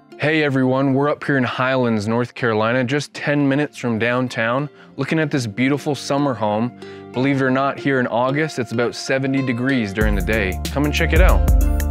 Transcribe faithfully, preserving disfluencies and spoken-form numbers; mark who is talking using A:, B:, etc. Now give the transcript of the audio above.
A: Hey everyone, we're up here in Highlands, North Carolina, just ten minutes from downtown, looking at this beautiful summer home. Believe it or not, here in August, it's about seventy degrees during the day. Come and check it out.